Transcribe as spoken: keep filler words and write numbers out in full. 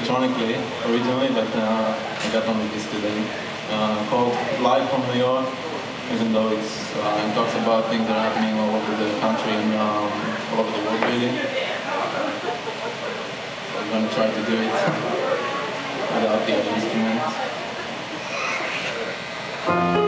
electronically originally, but uh, I got on with this today. Uh, called Live from New York, even though it's, uh, it talks about things that are happening all over the country and um, all over the world really. So I'm going to try to do it without the other instruments.